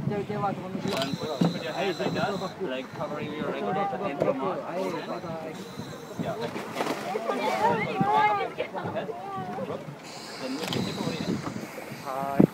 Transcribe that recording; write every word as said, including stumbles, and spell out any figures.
And put your hands like that, like covering your regulator and your mouth. Yeah, like head. Then lift your hip over the head.